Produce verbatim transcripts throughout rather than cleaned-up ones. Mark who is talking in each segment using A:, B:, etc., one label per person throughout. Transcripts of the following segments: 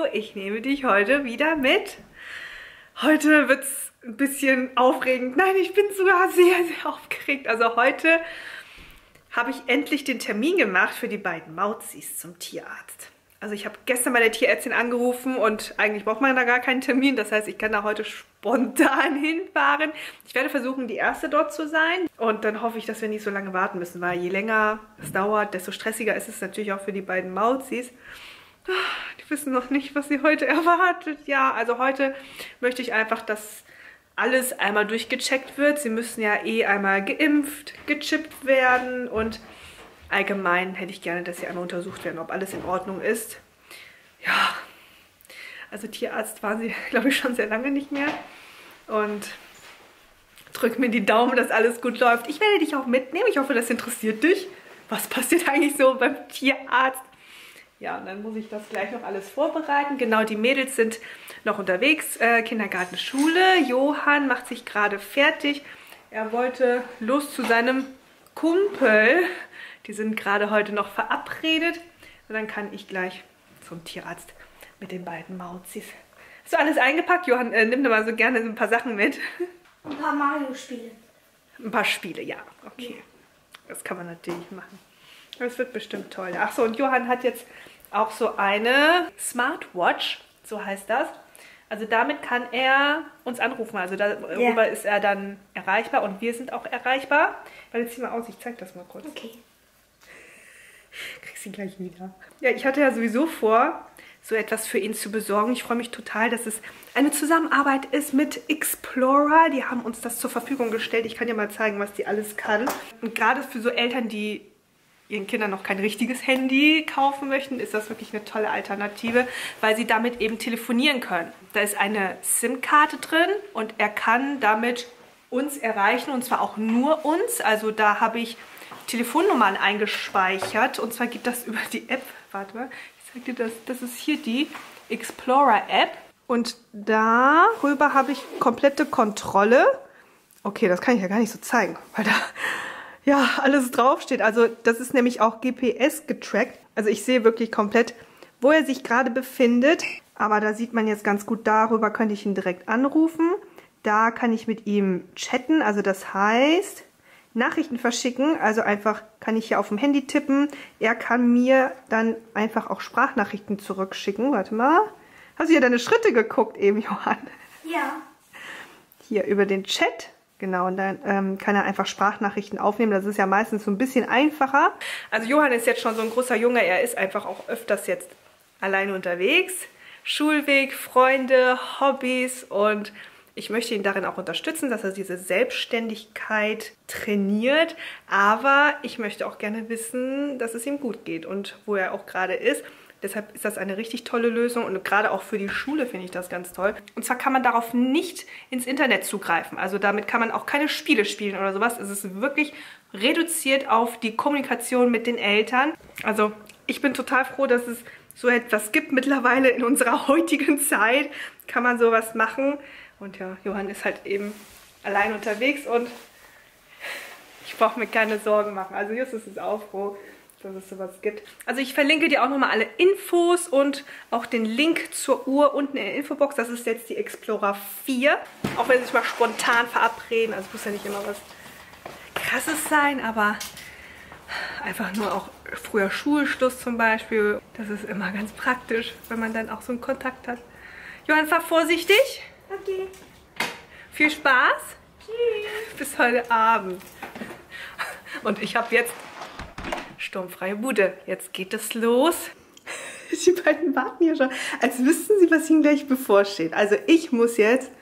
A: ich nehme dich heute wieder mit. Heute wird es ein bisschen aufregend. Nein, ich bin sogar sehr, sehr aufgeregt. Also heute habe ich endlich den Termin gemacht für die beiden Mauzis zum Tierarzt. Also ich habe gestern bei der Tierärztin angerufen und eigentlich braucht man da gar keinen Termin. Das heißt, ich kann da heute spontan hinfahren. Ich werde versuchen, die Erste dort zu sein. Und dann hoffe ich, dass wir nicht so lange warten müssen, weil je länger es dauert, desto stressiger ist es natürlich auch für die beiden Mauzis. Die wissen noch nicht, was sie heute erwartet. Ja, also heute möchte ich einfach, dass alles einmal durchgecheckt wird. Sie müssen ja eh einmal geimpft, gechippt werden und allgemein hätte ich gerne, dass sie einmal untersucht werden, ob alles in Ordnung ist. Ja, also Tierarzt waren sie, glaube ich, schon sehr lange nicht mehr. Und drück mir die Daumen, dass alles gut läuft. Ich werde dich auch mitnehmen. Ich hoffe, das interessiert dich. Was passiert eigentlich so beim Tierarzt? Ja, und dann muss ich das gleich noch alles vorbereiten. Genau, die Mädels sind noch unterwegs. Äh, Kindergarten, Schule. Johann macht sich gerade fertig. Er wollte los zu seinem Kumpel. Die sind gerade heute noch verabredet. Und dann kann ich gleich zum Tierarzt mit den beiden Mauzis. Hast du alles eingepackt? Johann, äh, nimm doch mal so gerne ein paar Sachen mit.
B: Ein paar Mario-Spiele.
A: Ein paar Spiele, ja. Okay. Ja. Das kann man natürlich machen. Das wird bestimmt toll. Ach so, und Johann hat jetzt auch so eine Smartwatch, so heißt das. Also damit kann er uns anrufen. Also darüber yeah. ist er dann erreichbar und wir sind auch erreichbar. Weil jetzt zieh mal aus, ich zeig das mal kurz.
B: Okay.
A: Kriegst ihn gleich wieder. Ja, ich hatte ja sowieso vor, so etwas für ihn zu besorgen. Ich freue mich total, dass es eine Zusammenarbeit ist mit Explorer. Die haben uns das zur Verfügung gestellt. Ich kann dir mal zeigen, was die alles kann. Und gerade für so Eltern, die ihren Kindern noch kein richtiges Handy kaufen möchten, ist das wirklich eine tolle Alternative, weil sie damit eben telefonieren können. Da ist eine SIM-Karte drin und er kann damit uns erreichen und zwar auch nur uns. Also da habe ich Telefonnummern eingespeichert und zwar geht das über die App. Warte mal, ich zeige dir das. Das ist hier die Explorer-App und darüber habe ich komplette Kontrolle. Okay, das kann ich ja gar nicht so zeigen, weil da ja alles draufsteht. Also das ist nämlich auch G P S getrackt. Also ich sehe wirklich komplett, wo er sich gerade befindet. Aber da sieht man jetzt ganz gut, darüber könnte ich ihn direkt anrufen. Da kann ich mit ihm chatten, also das heißt Nachrichten verschicken. Also einfach kann ich hier auf dem Handy tippen. Er kann mir dann einfach auch Sprachnachrichten zurückschicken. Warte mal. Hast du hier deine Schritte geguckt eben, Johann?
B: Ja.
A: Hier über den Chat. Genau, und dann ähm, kann er einfach Sprachnachrichten aufnehmen. Das ist ja meistens so ein bisschen einfacher. Also Johann ist jetzt schon so ein großer Junge. Er ist einfach auch öfters jetzt alleine unterwegs. Schulweg, Freunde, Hobbys und ich möchte ihn darin auch unterstützen, dass er diese Selbstständigkeit trainiert. Aber ich möchte auch gerne wissen, dass es ihm gut geht und wo er auch gerade ist. Deshalb ist das eine richtig tolle Lösung und gerade auch für die Schule finde ich das ganz toll. Und zwar kann man darauf nicht ins Internet zugreifen. Also damit kann man auch keine Spiele spielen oder sowas. Es ist wirklich reduziert auf die Kommunikation mit den Eltern. Also ich bin total froh, dass es so etwas gibt. Mittlerweile in unserer heutigen Zeit kann man sowas machen. Und ja, Johann ist halt eben allein unterwegs und ich brauche mir keine Sorgen machen. Also Justus ist auch froh, dass es sowas gibt. Also ich verlinke dir auch nochmal alle Infos und auch den Link zur Uhr unten in der Infobox. Das ist jetzt die Explorer vier. Auch wenn sie sich mal spontan verabreden. Also muss ja nicht immer was Krasses sein, aber einfach nur auch früher Schulschluss zum Beispiel. Das ist immer ganz praktisch, wenn man dann auch so einen Kontakt hat. Johann, fahr vorsichtig.
B: Okay.
A: Viel Spaß.
B: Tschüss.
A: Bis heute Abend. Und ich habe jetzt sturmfreie Bude. Jetzt geht es los. Die beiden warten hier schon, als wüssten sie, was ihnen gleich bevorsteht. Also ich muss jetzt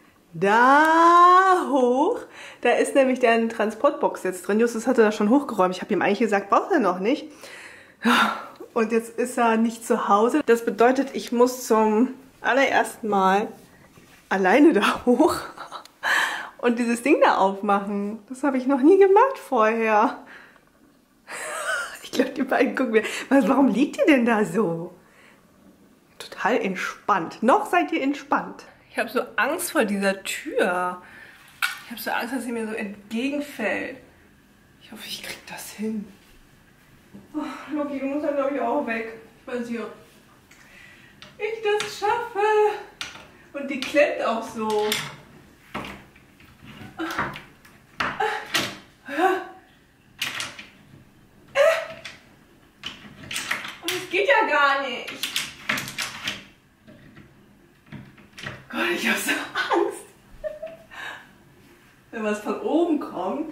A: da hoch. Da ist nämlich der Transportbox jetzt drin. Justus hatte das schon hochgeräumt. Ich habe ihm eigentlich gesagt, braucht er noch nicht. Und jetzt ist er nicht zu Hause. Das bedeutet, ich muss zum allerersten Mal alleine da hoch und dieses Ding da aufmachen. Das habe ich noch nie gemacht vorher. Ich glaube, die beiden gucken mir, was, warum liegt ihr denn da so? Total entspannt. Noch seid ihr entspannt. Ich habe so Angst vor dieser Tür. Ich habe so Angst, dass sie mir so entgegenfällt. Ich hoffe, ich krieg das hin. Oh, Loki, du musst ja, glaube ich, auch weg. Ich weiß hier. ich das schaffe. Und die klemmt auch so. Und es geht ja gar nicht. Gott, ich habe so Angst. Wenn was von oben kommt.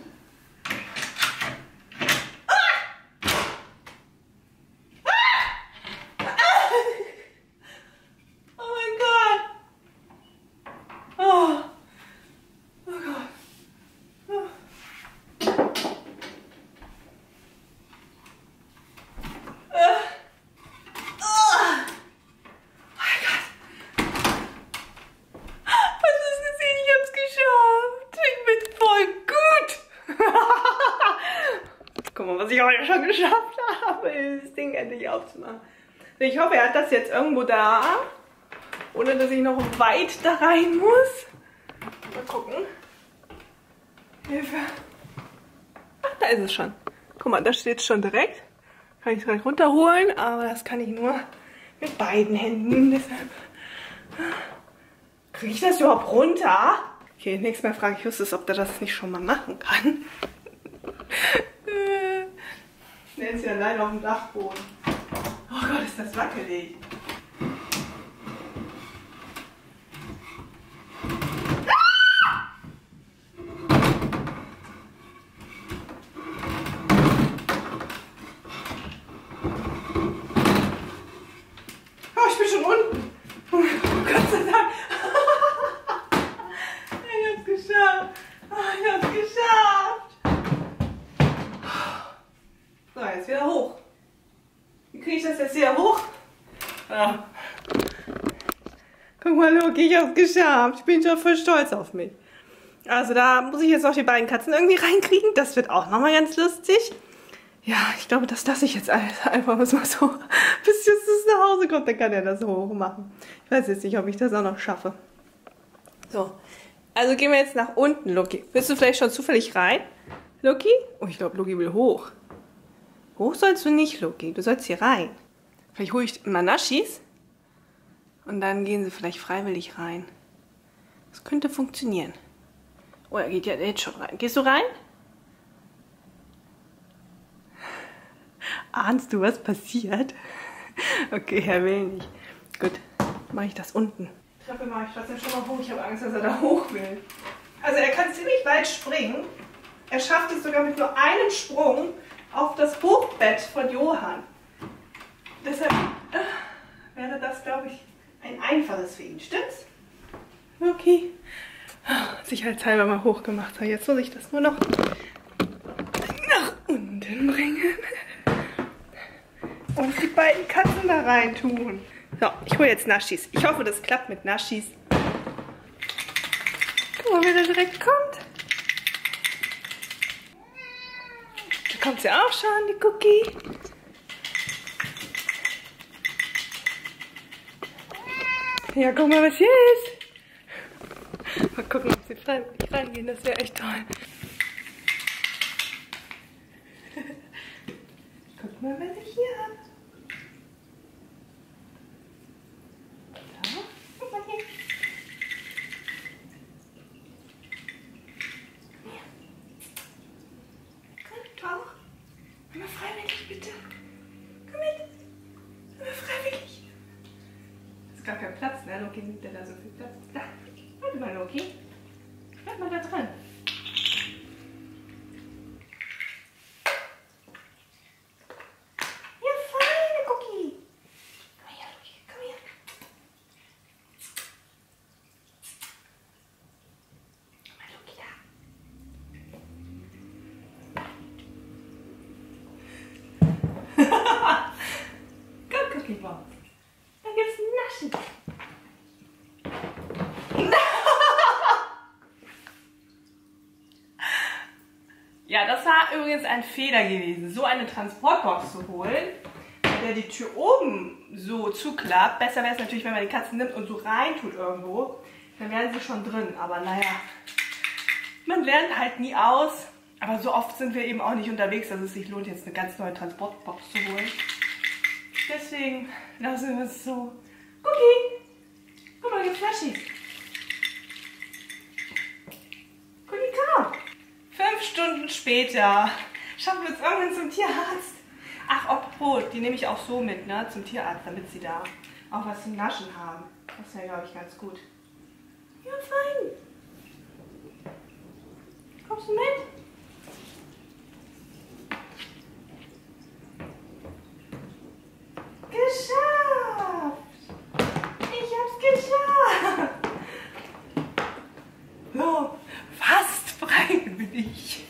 A: Guck mal, was ich heute schon geschafft habe, das Ding endlich aufzumachen. Ich hoffe, er hat das jetzt irgendwo da, ohne dass ich noch weit da rein muss. Mal gucken. Hilfe. Ach, da ist es schon. Guck mal, da steht es schon direkt. Kann ich es gleich runterholen, aber das kann ich nur mit beiden Händen. Deshalb kriege ich das überhaupt runter? Okay, nächstes Mal frage ich Justus, ob der das nicht schon mal machen kann. Der ist ja allein auf dem Dachboden. Oh Gott, ist das wackelig. Oh, ich bin schon unten. Oh, Gott sei Dank. Ich hab's geschafft. Oh, ich hab's geschafft. So, jetzt wieder hoch. Wie kriege ich das jetzt wieder hoch? Ja. Guck mal, Loki, ich hab's geschafft. Ich bin schon voll stolz auf mich. Also da muss ich jetzt noch die beiden Katzen irgendwie reinkriegen. Das wird auch nochmal ganz lustig. Ja, ich glaube, das lasse ich jetzt einfach mal so, bis Justus nach Hause kommt, dann kann er das hoch machen. Ich weiß jetzt nicht, ob ich das auch noch schaffe. So, also gehen wir jetzt nach unten, Loki. Willst du vielleicht schon zufällig rein, Loki? Oh, ich glaube, Loki will hoch. Hoch sollst du nicht, Loki. Du sollst hier rein. Vielleicht hole ich mal Naschis. Und dann gehen sie vielleicht freiwillig rein. Das könnte funktionieren. Oh, er geht ja jetzt schon rein. Gehst du rein? Ahnst du, was passiert? Okay, er will nicht. Gut, mache ich das unten. Ich glaube, mache ich trotzdem schon mal hoch. Ich habe Angst, dass er da hoch will. Also er kann ziemlich weit springen. Er schafft es sogar mit nur einem Sprung auf das Hochbett von Johann. Deshalb äh, wäre das, glaube ich, ein einfaches für ihn. Stimmt's? Okay. Sicherheitshalber mal hochgemacht. So, jetzt muss ich das nur noch nach unten bringen. Und die beiden Katzen da rein tun. So, ich hole jetzt Naschis. Ich hoffe, das klappt mit Naschis. Guck mal, wer da direkt kommt. Da kommt sie auch schon, die Cookie. Ja, guck mal, was hier ist. Mal gucken, ob sie freiwillig reingehen. Das wäre echt toll. Guck mal, was ich hier habe. Guck mal hier. Hier. Komm, tauch. Komm mal freiwillig, bitte. Komm mit. Komm mal freiwillig. Das ist gar kein Platz, ne? Loki nimmt ja da so viel Platz. Da. Warte mal, Loki. Bleib mal da dran. Da gibt's Naschen. Ja, das war übrigens ein Fehler gewesen, so eine Transportbox zu holen, bei der die Tür oben so zuklappt. Besser wäre es natürlich, wenn man die Katzen nimmt und so rein tut irgendwo. Dann wären sie schon drin. Aber naja, man lernt halt nie aus. Aber so oft sind wir eben auch nicht unterwegs, dass es sich lohnt, jetzt eine ganz neue Transportbox zu holen. Deswegen lassen wir es so. Cookie! Guck mal, die Flasche. Cookie, komm! Fünf Stunden später schaffen wir uns irgendwann zum Tierarzt. Ach, apropos, die nehme ich auch so mit, ne, zum Tierarzt, damit sie da auch was zum Naschen haben. Das wäre, glaube ich, ganz gut. Ja, fein. Kommst du mit? Geschafft! Ich hab's geschafft! So, fast freiwillig.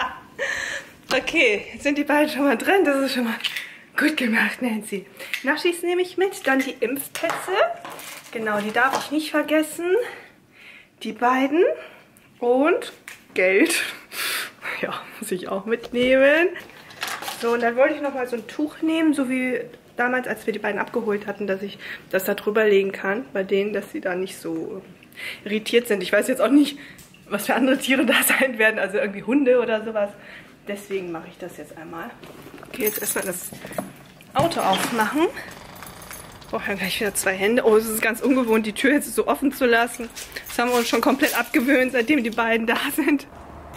A: Okay, jetzt sind die beiden schon mal drin. Das ist schon mal gut gemacht, Nancy. Naschis nehme ich mit. Dann die Impfpässe. Genau, die darf ich nicht vergessen. Die beiden. Und Geld. Ja, muss ich auch mitnehmen. So, und dann wollte ich noch mal so ein Tuch nehmen, so wie damals, als wir die beiden abgeholt hatten, dass ich das da drüber legen kann. Bei denen, dass sie da nicht so irritiert sind. Ich weiß jetzt auch nicht, was für andere Tiere da sein werden. Also irgendwie Hunde oder sowas. Deswegen mache ich das jetzt einmal. Okay, jetzt erstmal das Auto aufmachen. Oh, dann gleich wieder zwei Hände. Oh, es ist ganz ungewohnt, die Tür jetzt so offen zu lassen. Das haben wir uns schon komplett abgewöhnt, seitdem die beiden da sind.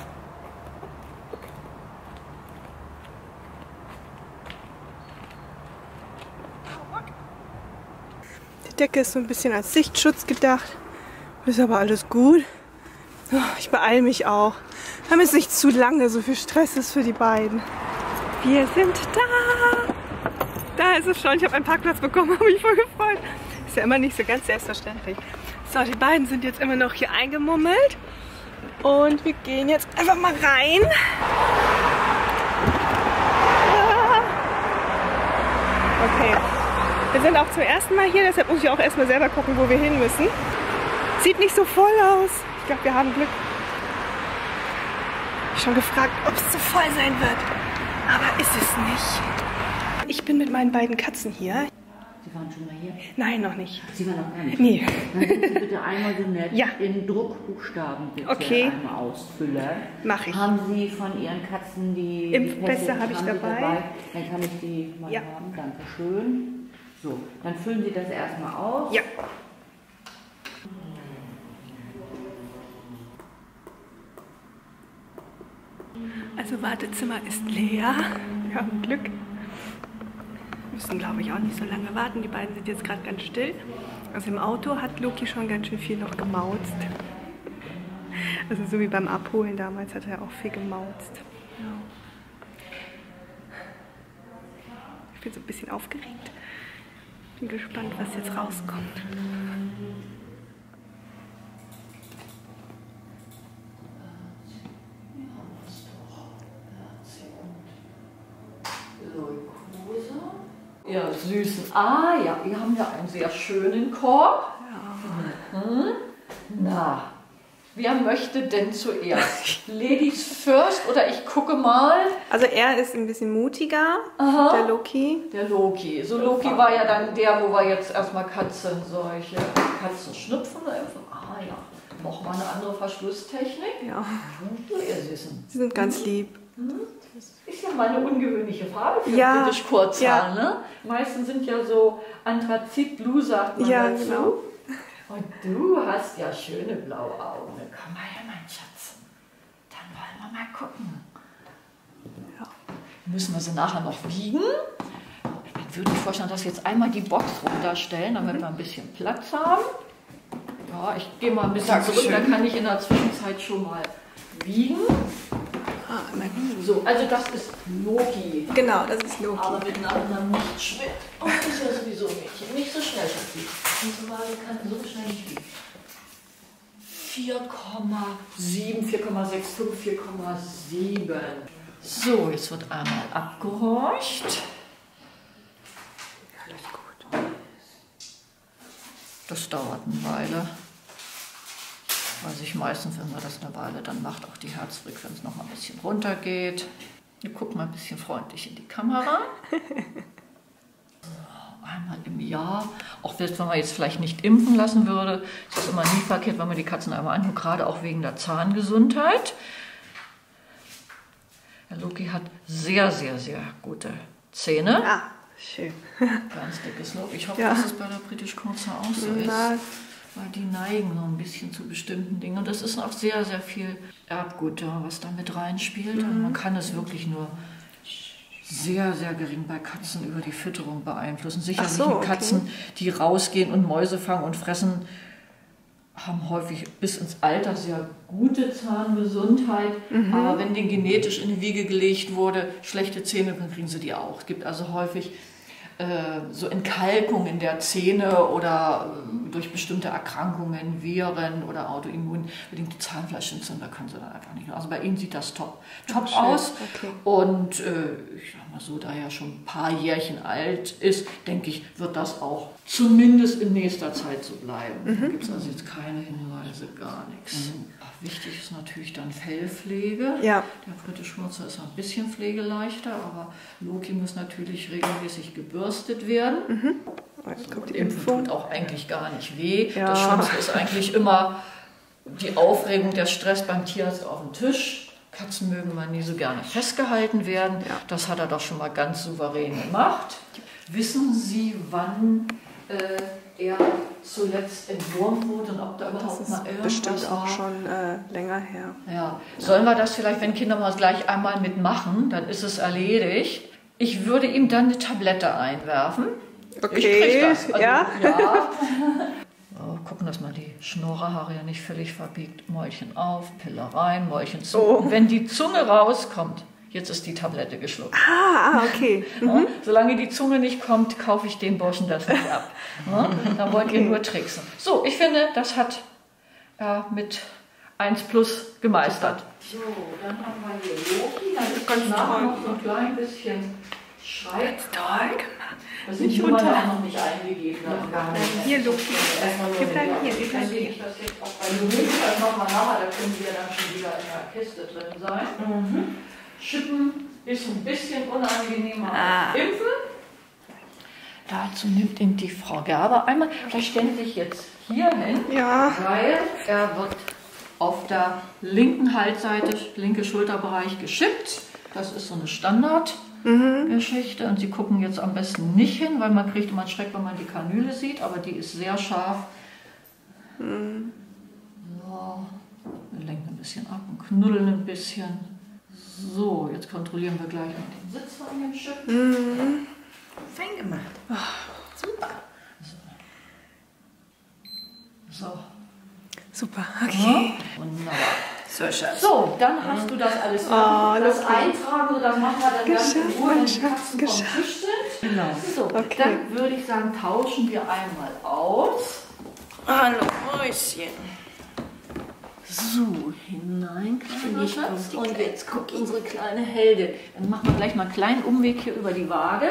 A: Die Decke ist so ein bisschen als Sichtschutz gedacht. Ist aber alles gut. Oh, ich beeile mich auch, damit es nicht zu lange so viel Stress ist für die beiden. Wir sind da! Da ist es schon. Ich habe einen Parkplatz bekommen, habe mich voll gefreut. Ist ja immer nicht so ganz selbstverständlich. So, die beiden sind jetzt immer noch hier eingemummelt. Und wir gehen jetzt einfach mal rein. Okay. Wir sind auch zum ersten Mal hier, deshalb muss ich auch erstmal selber gucken, wo wir hin müssen. Sieht nicht so voll aus. Ich glaube, wir haben Glück. Ich habe schon gefragt, ob es zu voll sein wird. Aber ist es nicht. Ich bin mit meinen beiden Katzen hier.
C: Sie waren schon mal hier?
A: Nein, noch nicht.
C: Sie waren noch gar nicht?
A: Nee.
C: Dann sind Sie bitte einmal so nett
A: Ja.
C: in Druckbuchstaben bitte
A: Okay.
C: einmal ausfüllen.
A: Mach ich.
C: Haben Sie von Ihren Katzen die
A: Impfpässe
C: die Pässe?
A: habe ich
C: Haben Sie
A: dabei.
C: Dann kann ich die mal
A: Ja.
C: haben. Dankeschön. So, dann füllen Sie das erstmal aus.
A: Ja. Also Wartezimmer ist leer. Wir haben Glück. Wir müssen, glaube ich, auch nicht so lange warten. Die beiden sind jetzt gerade ganz still. Also im Auto hat Loki schon ganz schön viel noch gemauzt. Also so wie beim Abholen damals hat er auch viel gemauzt. Ja. Ich bin so ein bisschen aufgeregt. Bin gespannt, was jetzt rauskommt.
D: Ihr Süßen. Ah ja, wir haben ja einen sehr schönen Korb.
A: Ja.
D: Mhm. Na, wer möchte denn zuerst? Ladies first oder ich gucke mal.
A: Also er ist ein bisschen mutiger,
D: Aha.
A: der Loki.
D: Der Loki. So Loki war ja dann der, wo wir jetzt erstmal Katzen solche Katzenschnupfen impfen. Ah ja, nochmal eine andere Verschlusstechnik.
A: Ja.
D: So ihr Süßen.
A: Sie sind ganz lieb.
D: Das ist ja mal eine ungewöhnliche Farbe für
A: Ja,
D: britisch Kurzhaar,
A: ja.
D: ne? Meisten sind ja so Anthrazit-Blue, sagt man
A: Ja,
D: dazu.
A: genau.
D: Und du hast ja schöne blaue Augen. Komm mal her, mein Schatz. Dann wollen wir mal gucken.
A: Ja.
D: Müssen wir sie nachher noch wiegen? Dann würde ich vorstellen, dass wir jetzt einmal die Box runterstellen, damit wir ein bisschen Platz haben. Ja, ich gehe mal ein bisschen zurück, dann kann ich in der Zwischenzeit schon mal wiegen.
A: Ah, mein
D: So, also das ist Loki.
A: Genau, das ist Loki.
D: Aber miteinander nicht schwer. Oh, das ist ja sowieso ein Mädchen. Nicht so schnell, Schatzi. Diese Waage kann so schnell nicht wiegen. vier Komma sieben, vier Komma fünfundsechzig, vier Komma sieben. So, jetzt wird einmal abgehorcht.
A: Alles gut.
D: Das dauert eine Weile. Weil sich meistens, wenn man das eine Weile dann macht, auch die Herzfrequenz noch mal ein bisschen runtergeht. Wir gucken mal ein bisschen freundlich in die Kamera. Einmal im Jahr, auch wenn man jetzt vielleicht nicht impfen lassen würde, ist das immer nie verkehrt, wenn man die Katzen einmal anguckt, gerade auch wegen der Zahngesundheit. Der Loki hat sehr, sehr, sehr gute Zähne.
A: Ah, Schön.
D: Ganz dickes Lob. Ich hoffe,
A: Ja.
D: dass es bei der British Corsair auch so ist.
A: Na,
D: Weil die neigen so ein bisschen zu bestimmten Dingen. Und das ist auch sehr, sehr viel Erbgut da, was da mit reinspielt.
A: Mhm.
D: Und man kann es wirklich nur sehr, sehr gering bei Katzen über die Fütterung beeinflussen. Sicherlich
A: so, okay.
D: Katzen, die rausgehen und Mäuse fangen und fressen, haben häufig bis ins Alter sehr gute Zahngesundheit.
A: Mhm.
D: Aber wenn denen genetisch in die Wiege gelegt wurde, schlechte Zähne, dann kriegen sie die auch. Es gibt also häufig äh, so Entkalkungen der Zähne oder äh, durch bestimmte Erkrankungen, Viren oder autoimmunbedingte Zahnfleischentzündung, da können sie dann einfach nicht mehr. Also bei ihnen sieht das top, top
A: Ach, schön.
D: aus.
A: Okay.
D: Und äh, ich sag mal so, da er schon ein paar Jährchen alt ist, denke ich, wird das auch zumindest in nächster Zeit so bleiben.
A: Mhm.
D: Da gibt es also jetzt keine Hinweise, gar nichts.
A: Mhm.
D: Ach, wichtig ist natürlich dann Fellpflege.
A: Ja.
D: Der British Corsair ist ein bisschen pflegeleichter, aber Loki muss natürlich regelmäßig gebürstet werden.
A: Mhm. Oh, jetzt kommt die
D: Impfen
A: Impfung.
D: tut auch eigentlich gar nicht weh.
A: Ja.
D: Das Schlimmste ist eigentlich immer die Aufregung, der Stress beim Tierarzt auf dem Tisch. Katzen mögen mal nie so gerne festgehalten werden.
A: Ja.
D: Das hat er doch schon mal ganz souverän gemacht. Wissen Sie, wann äh, er zuletzt entwurmt wurde und ob da
A: Das
D: überhaupt mal
A: ist
D: irgendwas
A: bestimmt auch
D: war?
A: schon äh, länger her.
D: Ja. Sollen wir das vielleicht, wenn Kinder mal gleich einmal mitmachen, dann ist es erledigt. Ich würde ihm dann eine Tablette einwerfen. Ich krieg
A: Okay,
D: das. Also,
A: ja.
D: ja. Oh, gucken, dass man die Schnorrhaare ja nicht völlig verbiegt. Mäulchen auf, Pille rein, Mäulchen zu.
A: Oh.
D: Und wenn die Zunge rauskommt, jetzt ist die Tablette geschluckt.
A: Ah, ah, okay.
D: Ja, solange die Zunge nicht kommt, kaufe ich den Burschen das nicht ab. Ja, da wollt ihr nur tricksen. So, ich finde, das hat er mit eins plus gemeistert. So, dann haben wir hier Loki. Dann ist
A: Ganz
D: nachher
A: toll.
D: noch so ein klein bisschen Schrei.
A: Toll gemacht.
D: Das sind die
A: Nicht
D: Nummern
A: runter.
D: auch noch nicht eingegeben. Das
A: Hier, Loki. Wir bleiben hier, wir bleiben hier.
D: Ich das jetzt auch bei Lumik, also nochmal nachher, da können wir dann schon wieder in der Kiste drin sein.
A: Mhm.
D: Schippen ist ein bisschen unangenehmer
A: Ah.
D: als Impfen. Dazu nimmt ihn die Frau Gerber einmal. Vielleicht stellen Sie sich jetzt hier hin,
A: Ja.
D: weil er wird auf der linken Halsseite, linke Schulterbereich geschippt. Das ist so eine Standardgeschichte. Und Sie gucken jetzt am besten nicht hin, weil man kriegt immer einen Schreck, wenn man die Kanüle sieht, aber die ist sehr scharf.
A: Mhm.
D: So, wir lenken ein bisschen ab und knuddeln ein bisschen. So, jetzt kontrollieren wir gleich noch den Sitz von dem Chip.
A: Mhm.
B: Fein gemacht. Super.
D: So,
A: Super,
D: ja,
A: okay.
D: wunderbar.
B: So, Schatz.
D: So, dann hast du das alles fertig.
A: Oh,
D: das
A: Loki.
D: Eintragen, so das machen wir dann ganz in
A: Geschafft,
D: Ruhe, wenn
A: mein
D: die
A: Schatz,
D: Katzen vom
A: geschafft.
D: Tisch sind.
B: Genau.
D: So,
A: Okay.
D: dann würde ich sagen, tauschen wir einmal aus.
B: Hallo, Mäuschen.
D: So, hinein, kleiner
B: Ich
D: Schatz.
B: komm, die
D: Und jetzt guckt unsere kleine Helde. Dann machen wir gleich mal einen kleinen Umweg hier über die Waage.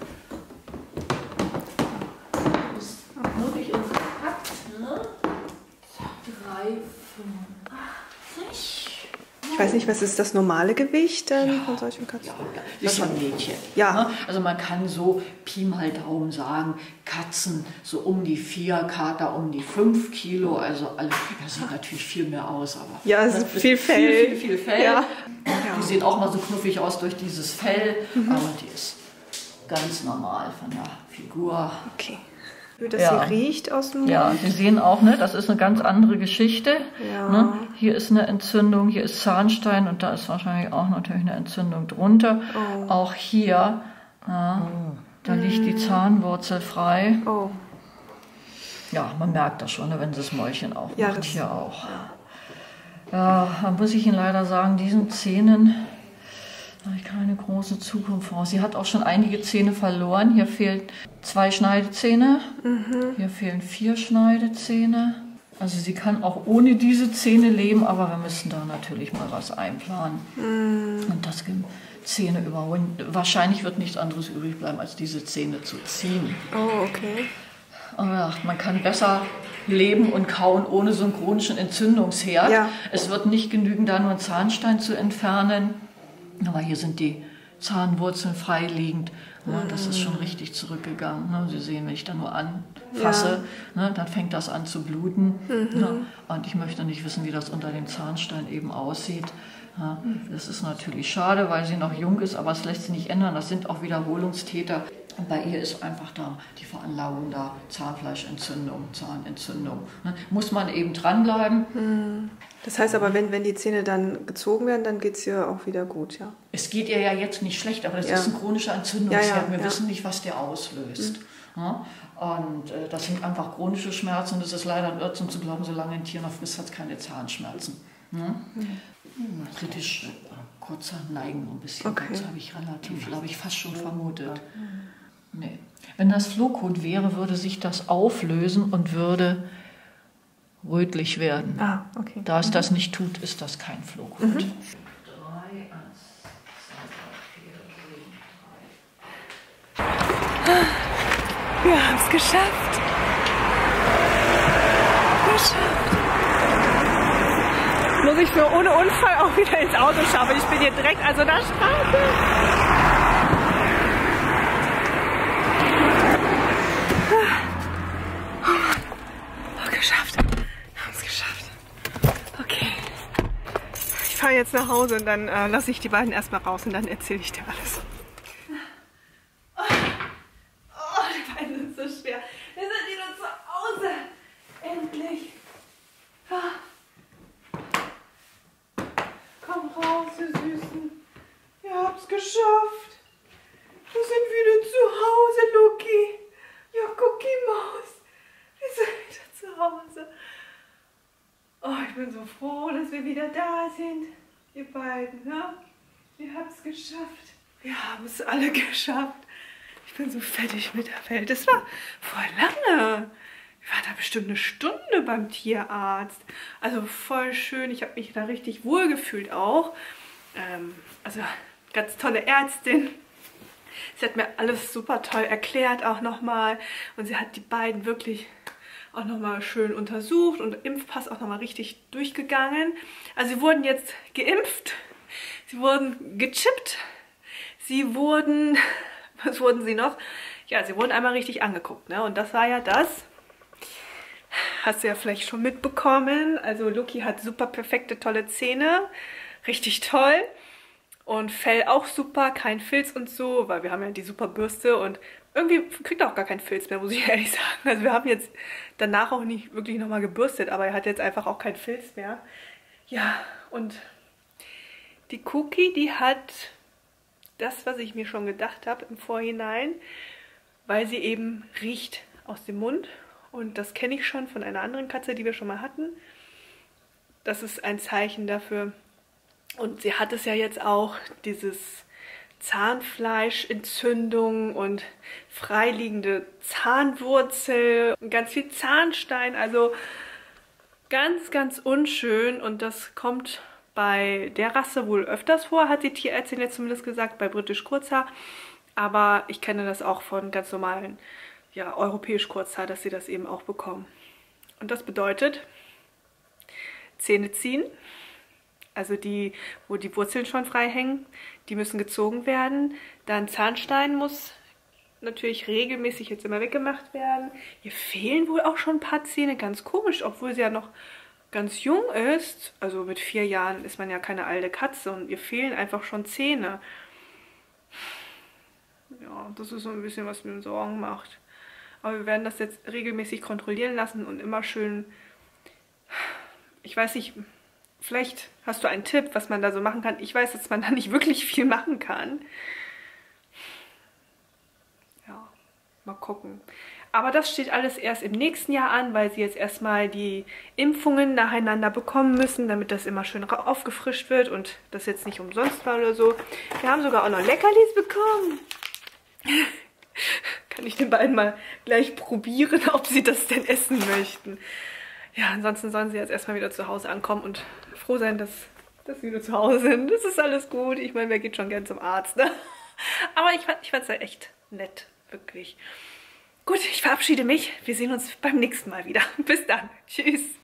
D: Das ist wirklich unsere Takt, ne? drei fünfundachtzig.
A: Ich weiß nicht, was ist das normale Gewicht dann von solchen Katzen?
D: Ja, das ist ein Mädchen.
A: Ja.
D: Ne? Also man kann so Pi mal Daumen sagen, Katzen so um die vier, Kater um die fünf Kilo. Also alle, das sieht natürlich viel mehr aus. Aber
A: Ja, es
D: ne,
A: ist viel Fell.
D: Viel, viel, viel Fell.
A: Ja.
D: Die sehen auch mal so knuffig aus durch dieses Fell. Aber die ist ganz normal von der Figur.
A: Okay. Dass
D: Ja.
A: sie riecht aus dem Mund.
D: Ja, Sie sehen auch, ne, das ist eine ganz andere Geschichte.
A: Ja.
D: Ne? Hier ist eine Entzündung, hier ist Zahnstein und da ist wahrscheinlich auch natürlich eine Entzündung drunter.
A: Oh.
D: Auch hier, ja, da liegt die Zahnwurzel frei.
A: Oh.
D: Ja, man merkt das schon, ne, wenn sie das Mäulchen aufmacht.
A: Ja, das-
D: Hier auch. Ja, da muss ich Ihnen leider sagen, diesen Zähnen habe ich keine große Zukunft voraus. Sie hat auch schon einige Zähne verloren. Hier fehlen zwei Schneidezähne. Hier fehlen vier Schneidezähne. Also sie kann auch ohne diese Zähne leben, aber wir müssen da natürlich mal was einplanen. Und das gibt Zähne überholen. Wahrscheinlich wird nichts anderes übrig bleiben, als diese Zähne zu ziehen.
A: Oh, okay.
D: Aber ja, man kann besser leben und kauen ohne so einen chronischen Entzündungsherd.
A: Ja.
D: Es wird nicht genügen, da nur einen Zahnstein zu entfernen. Aber hier sind die Zahnwurzeln freiliegend. Ja, das ist schon richtig zurückgegangen. Ne? Sie sehen, wenn ich da nur anfasse, ne, dann fängt das an zu bluten. Ja, und ich möchte nicht wissen, wie das unter dem Zahnstein eben aussieht. Ja, das ist natürlich schade, weil sie noch jung ist, aber es lässt sich nicht ändern. Das sind auch Wiederholungstäter. Und bei ihr ist einfach da die Veranlagung da, Zahnfleischentzündung, Zahnentzündung. Ne? Muss man eben dranbleiben.
A: Das heißt aber, wenn, wenn die Zähne dann gezogen werden, dann geht es ihr auch wieder gut, ja?
D: Es geht ihr ja jetzt nicht schlecht, aber das
A: Ja.
D: ist ein chronischer Entzündungsherd.
A: Ja, ja,
D: Wir
A: ja.
D: wissen nicht, was der auslöst. Ja? Und äh, das sind einfach chronische Schmerzen. Und es ist leider ein Irrtum zu glauben, solange ein Tier noch frisst, hat es keine Zahnschmerzen. Ne? Mhm. Kritisch, äh, kurzer Neigen ein bisschen.
A: Okay.
D: Das habe ich relativ, glaube ich, fast schon vermutet. Nee. Wenn das Flohkot wäre, würde sich das auflösen und würde rötlich werden.
A: Ah, okay.
D: Da es das nicht tut, ist das kein Flohkot.
A: Mhm.
D: Drei, eins, zwei, drei, vier, sieben, drei.
A: Wir haben es geschafft. Geschafft. Muss ich so ohne Unfall auch wieder ins Auto schaffen. Ich bin hier direkt an so einer Straße. Oh, geschafft. Wir haben es geschafft. Okay. Ich fahre jetzt nach Hause und dann äh, lasse ich die beiden erstmal raus und dann erzähle ich dir alles. Oh, die beiden sind so schwer. Wir sind wieder zu Hause. Endlich. Ah. Komm raus, ihr Süßen. Ihr habt's geschafft. Wir sind wieder zu Hause, Luki. Ja, Cookie Maus. Wir sind wieder zu Hause. Oh, ich bin so froh, dass wir wieder da sind. Ihr beiden, ne? Ihr habt's geschafft. Wir haben es alle geschafft. Ich bin so fertig mit der Welt. Das war voll lange. Wir waren da bestimmt eine Stunde beim Tierarzt. Also voll schön. Ich habe mich da richtig wohl gefühlt auch. Ähm, also ganz tolle Ärztin. Sie hat mir alles super toll erklärt auch nochmal. Und sie hat die beiden wirklich auch nochmal schön untersucht und Impfpass auch nochmal richtig durchgegangen. Also sie wurden jetzt geimpft. Sie wurden gechippt. Sie wurden... Was wurden sie noch? Ja, sie wurden einmal richtig angeguckt, ne? Und das war ja das. Hast du ja vielleicht schon mitbekommen. Also Luki hat super perfekte, tolle Zähne. Richtig toll. Und Fell auch super, kein Filz und so, weil wir haben ja die super Bürste und irgendwie kriegt er auch gar keinen Filz mehr, muss ich ehrlich sagen. Also wir haben jetzt danach auch nicht wirklich nochmal gebürstet, aber er hat jetzt einfach auch keinen Filz mehr. Ja, und die Cookie, die hat das, was ich mir schon gedacht habe im Vorhinein, weil sie eben riecht aus dem Mund. Und das kenne ich schon von einer anderen Katze, die wir schon mal hatten. Das ist ein Zeichen dafür. Und sie hat es ja jetzt auch, dieses Zahnfleischentzündung und freiliegende Zahnwurzel und ganz viel Zahnstein. Also ganz, ganz unschön. Und das kommt bei der Rasse wohl öfters vor, hat die Tierärztin jetzt zumindest gesagt, bei britisch Kurzhaar. Aber ich kenne das auch von ganz normalen, ja, europäisch Kurzhaar, dass sie das eben auch bekommen. Und das bedeutet, Zähne ziehen, also die, wo die Wurzeln schon frei hängen, die müssen gezogen werden. Dann Zahnstein muss natürlich regelmäßig jetzt immer weggemacht werden. Hier fehlen wohl auch schon ein paar Zähne, ganz komisch, obwohl sie ja noch ganz jung ist. Also mit vier Jahren ist man ja keine alte Katze und ihr fehlen einfach schon Zähne. Ja, das ist so ein bisschen, was mir Sorgen macht. Aber wir werden das jetzt regelmäßig kontrollieren lassen und immer schön, ich weiß nicht, vielleicht hast du einen Tipp, was man da so machen kann. Ich weiß, dass man da nicht wirklich viel machen kann. Ja, mal gucken. Aber das steht alles erst im nächsten Jahr an, weil sie jetzt erstmal die Impfungen nacheinander bekommen müssen, damit das immer schön aufgefrischt wird und das jetzt nicht umsonst war oder so. Wir haben sogar auch noch Leckerlis bekommen. Kann ich den beiden mal gleich probieren, ob sie das denn essen möchten. Ja, ansonsten sollen sie jetzt erstmal wieder zu Hause ankommen und froh sein, dass, dass sie wieder zu Hause sind. Das ist alles gut. Ich meine, wer geht schon gern zum Arzt, ne? Aber ich fand es ich ja echt nett, wirklich. Gut, ich verabschiede mich. Wir sehen uns beim nächsten Mal wieder. Bis dann. Tschüss.